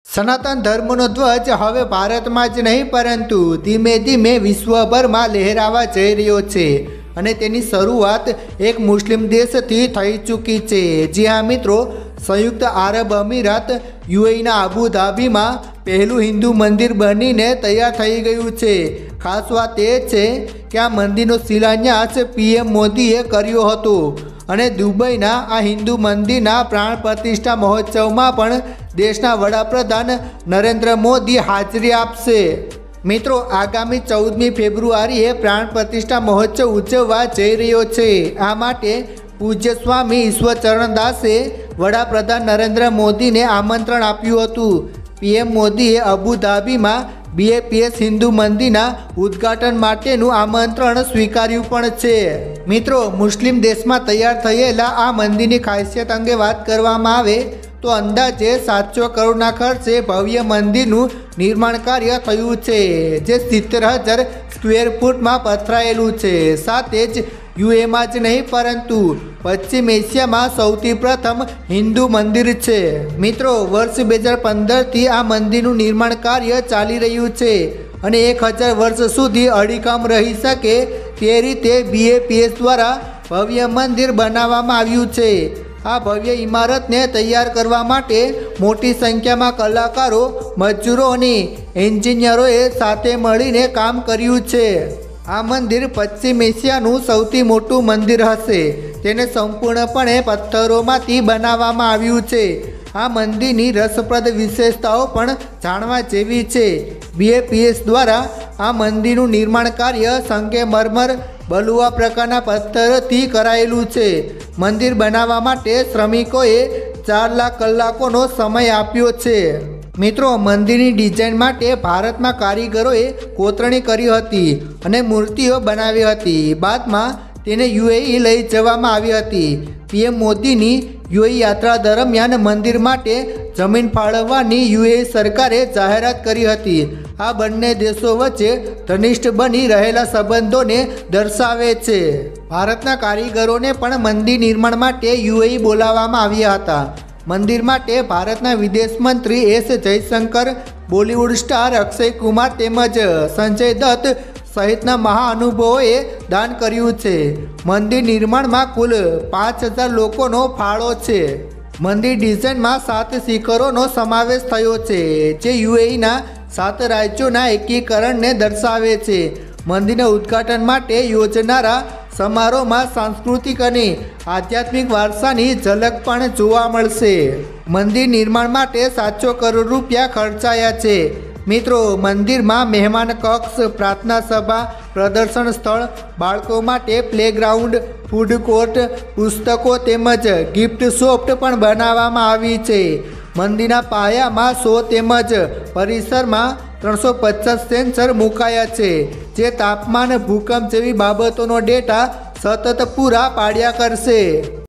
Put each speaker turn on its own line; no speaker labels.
સનાતન ધર્મનો ધ્વજ હવે ભારતમાં જ નહીં પરંતુ ધીમે ધીમે વિશ્વભરમાં લહેરાવા જઈ રહ્યો છે અને તેની શરૂઆત એક મુસ્લિમ દેશથી થઈ ચૂકી છે। જી હા મિત્રો, સંયુક્ત આરબ અમીરાત યુએઈના અબુધાબીમાં પહેલું હિન્દુ મંદિર બનીને તૈયાર થઈ ગયું છે। ખાસ વાત એ છે કે આ મંદિરનો શિલાન્યાસ પીએમ મોદીએ કર્યો હતો અને દુબઈના આ હિન્દુ મંદિરના પ્રાણ પ્રતિષ્ઠા મહોત્સવમાં પણ દેશના વડાપ્રધાન નરેન્દ્ર મોદી હાજરી આપશે। મિત્રો, આગામી 14મી ફેબ્રુઆરીએ પ્રાણ પ્રતિષ્ઠા મહોત્સવ ઉજવવા જઈ રહ્યો છે। આ માટે પૂજ્ય સ્વામી ઈશ્વરચરણ દાસે વડાપ્રધાન નરેન્દ્ર મોદીને આમંત્રણ આપ્યું હતું। પીએમ મોદીએ અબુધાબીમાં BAPS હિન્દુ મંદિરના ઉદ્ઘાટન માટેનું આમંત્રણ સ્વીકાર્યું પણ છે। મિત્રો, મુસ્લિમ દેશમાં તૈયાર થયેલા આ મંદિરની ખાસિયત અંગે વાત કરવામાં આવે તો અંદાજે 700 કરોડના ખર્ચે ભવ્ય મંદિરનું નિર્માણ કાર્ય થયું છે, જે 70,000 સ્ક્વેર ફૂટમાં પથરાયેલું છે। સાથે જ યુએમાં જ નહીં પરંતુ પશ્ચિમ એશિયામાં સૌથી પ્રથમ હિન્દુ મંદિર છે। મિત્રો, વર્ષ 2015થી આ મંદિરનું નિર્માણ કાર્ય ચાલી રહ્યું છે અને 1000 વર્ષ સુધી અડીખમ રહી શકે તે રીતે BAPS દ્વારા ભવ્ય મંદિર બનાવવામાં આવ્યું છે। આ ભવ્ય ઇમારતને તૈયાર કરવા માટે મોટી સંખ્યામાં કલાકારો, મજૂરો અને એન્જિનિયરોએ સાથે મળીને કામ કર્યું છે। આ મંદિર પશ્ચિમ એશિયાનું સૌથી મોટું મંદિર હશે। તેને સંપૂર્ણપણે પથ્થરોમાંથી બનાવવામાં આવ્યું છે। આ મંદિરની રસપ્રદ વિશેષતાઓ પણ જાણવા જેવી છે। BAPS દ્વારા આ મંદિરનું નિર્માણ કાર્ય સંગેમરમર, બલુઆ પ્રકારના પથ્થરથી કરાયેલું છે। મંદિર બનાવવા માટે શ્રમિકોએ 4 લાખ કલાકોનો સમય આપ્યો છે। મિત્રો, મંદિરની ડિઝાઇન માટે ભારતમાં કારીગરોએ કોતરણી કરી હતી અને મૂર્તિઓ બનાવી હતી। બાદમાં તેને યુએઈ લઈ જવામાં આવી હતી। પીએમ મોદીની યુએઈ યાત્રા દરમિયાન મંદિર માટે જમીન ફાળવવાની યુએઈ સરકારે જાહેરાત કરી હતી। આ બંને દેશો વચ્ચે ઘનિષ્ઠ બની રહેલા સંબંધોને દર્શાવે છે। ભારતના કારીગરોને પણ મંદિર નિર્માણ માટે યુએઈ બોલાવવામાં આવ્યા હતા। મંદિર માટે ભારતના વિદેશ મંત્રી S Jaishankar, Bollywood star Akshay Kumar તેમજ સંજય દત્ત સહિતના મહાનુભાવોએ દાન કર્યું છે। મંદિર નિર્માણમાં કુલ 5000 લોકોનો ફાળો છે। મંદિર ડિઝાઇનમાં 7 શિખરોનો સમાવેશ થયો છે, જે યુએઈના 7 રાજ્યોના એકીકરણને દર્શાવે છે। મંદિરના ઉદ્ઘાટન માટે યોજનારા સમારોહમાં સાંસ્કૃતિક અને આધ્યાત્મિક વારસાની ઝલક પણ જોવા મળશે। મંદિર નિર્માણ માટે 700 કરોડ રૂપિયા ખર્ચાયા છે। મિત્રો, મંદિરમાં મહેમાન કક્ષ, પ્રાર્થના સભા, પ્રદર્શન સ્થળ, બાળકો માટે પ્લેગ્રાઉન્ડ, ફૂડ કોર્ટ, પુસ્તકો તેમજ ગિફ્ટ શોપ પણ બનાવવામાં આવી છે। મંદિરના પાયામાં 100 તેમજ પરિસરમાં 350 સેન્સર મુકાયા છે, જે તાપમાન, ભૂકંપ જેવી બાબતોનો ડેટા સતત પૂરા પાડ્યા કરશે।